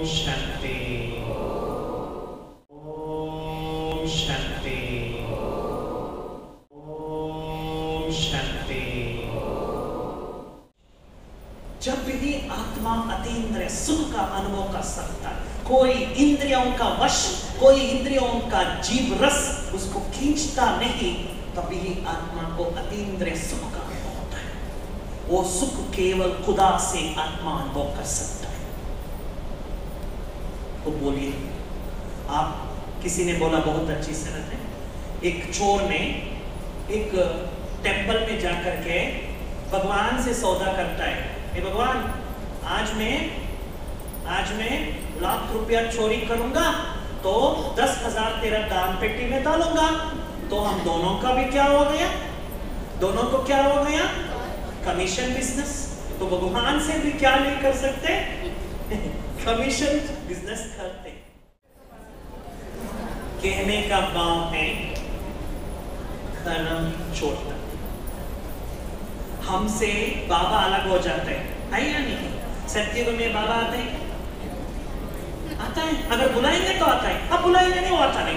शांति, ओम शांति, ओम शांति। जब भी आत्मा अतीन्द्रिय सुख का अनुभव कर सकता है, कोई इंद्रियों का वश, कोई इंद्रियों का जीव रस उसको खींचता नहीं, तभी आत्मा को अतीन्द्रिय सुख का अनुभव होता है। वो सुख केवल खुदा से आत्मा अनुभव कर सकता है। तो बोलिए, आप किसी ने बोला बहुत अच्छी शरत है। एक चोर ने एक टेंपल में जाकर के भगवान से सौदा करता है, हे भगवान, आज मैं ₹1,00,000 चोरी करूंगा तो 10,000 तेरा दान पेटी में डालूंगा। तो हम दोनों का भी क्या हो गया? दोनों को क्या हो गया? Commission business. तो भगवान से भी क्या नहीं कर सकते? कमीशन बिजनेस करते। कहने का भाव है कर्म छोड़ना। हमसे बाबा अलग हो जाते हैं, है या नहीं? सत्युग में बाबा आते हैं, आता है, अगर बुलाएंगे तो आता है, अब बुलाएंगे नहीं, वो आता नहीं।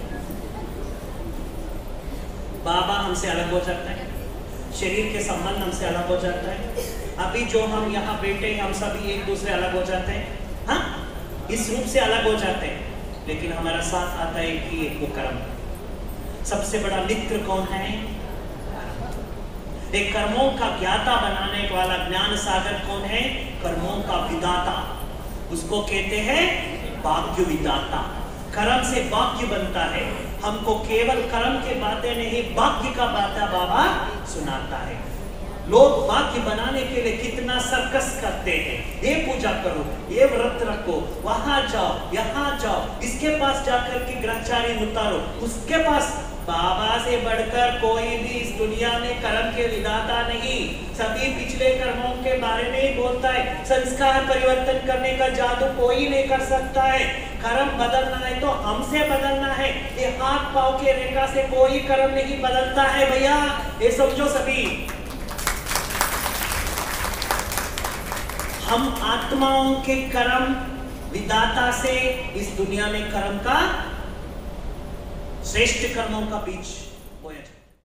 बाबा हमसे अलग हो जाता है, शरीर के संबंध हमसे अलग हो जाता है। अभी जो हम यहाँ बैठे हैं, हम सभी एक दूसरे अलग हो जाते हैं, हाँ, इस रूप से अलग हो जाते हैं, लेकिन हमारा साथ आता है कि एक वो कर्म। सबसे बड़ा मित्र कौन है? एक कर्मों का ज्ञाता बनाने वाला ज्ञान सागर कौन है? कर्मों का विदाता, उसको कहते हैं भाग्य विदाता। कर्म से भाग्य बनता है। हमको केवल कर्म के बातें नहीं, भाग्य का बातें बाबा सुनाता है। लोग भाग्य बनाने के लिए कितना सर्कस करते हैं। ये पूजा करो, ये व्रत रखो, वहां जाओ, यहाँ जाओ, इसके पास जाकर के ग्रहचारी उतारो, उसके पास। बाबा से बढ़कर कोई भी इस दुनिया में कर्म के विधाता नहीं। सभी पिछले कर्मों के बारे में ही बोलता है। संस्कार परिवर्तन करने का जादू कोई नहीं कर सकता है। कर्म बदलना है तो हमसे बदलना है। ये हाथ पांव के रेखा से कोई कर्म नहीं बदलता है भैया, ये समझो सभी। हम आत्माओं के कर्म विधाता से इस दुनिया में कर्म का श्रेष्ठ कर्मों का बीज